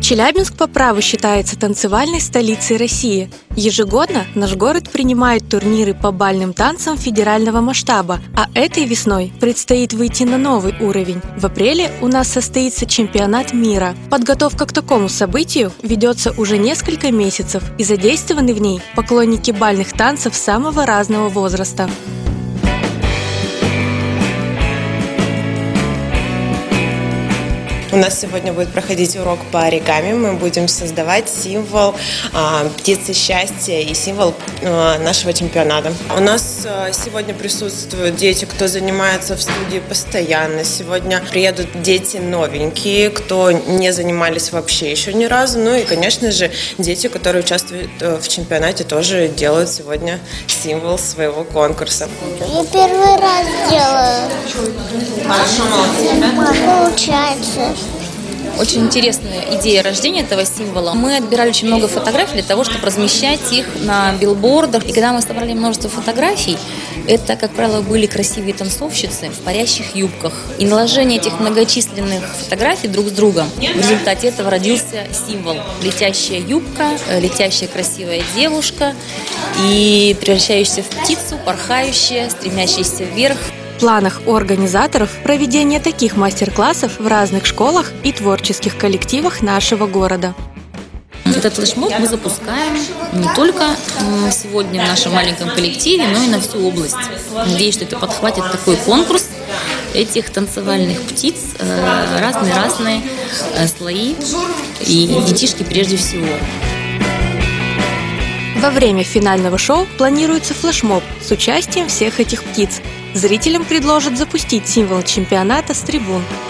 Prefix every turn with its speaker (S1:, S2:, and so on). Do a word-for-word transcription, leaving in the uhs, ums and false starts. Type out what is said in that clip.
S1: Челябинск по праву считается танцевальной столицей России. Ежегодно наш город принимает турниры по бальным танцам федерального масштаба, а этой весной предстоит выйти на новый уровень. В апреле у нас состоится чемпионат мира. Подготовка к такому событию ведется уже несколько месяцев, и задействованы в ней поклонники бальных танцев самого разного возраста.
S2: У нас сегодня будет проходить урок по оригами. Мы будем создавать символ а, птицы счастья и символ а, нашего чемпионата. У нас а, сегодня присутствуют дети, кто занимается в студии постоянно. Сегодня приедут дети новенькие, кто не занимались вообще еще ни разу. Ну и, конечно же, дети, которые участвуют в чемпионате, тоже делают сегодня символ своего конкурса.
S3: Я первый раз делаю.
S2: Хорошо, молодцы.
S3: Получается.
S4: Очень интересная идея рождения этого символа. Мы отбирали очень много фотографий для того, чтобы размещать их на билбордах. И когда мы собрали множество фотографий, это, как правило, были красивые танцовщицы в парящих юбках. И наложение этих многочисленных фотографий друг с другом, в результате этого родился символ. Летящая юбка, летящая красивая девушка и превращающаяся в птицу, порхающая, стремящаяся вверх.
S1: В планах у организаторов проведение таких мастер-классов в разных школах и творческих коллективах нашего города.
S4: Этот флешмоб мы запускаем не только сегодня в нашем маленьком коллективе, но и на всю область. Надеюсь, что это подхватит такой конкурс этих танцевальных птиц, разные-разные слои и детишки прежде всего.
S1: Во время финального шоу планируется флешмоб с участием всех этих птиц. Зрителям предложат запустить символ чемпионата с трибун.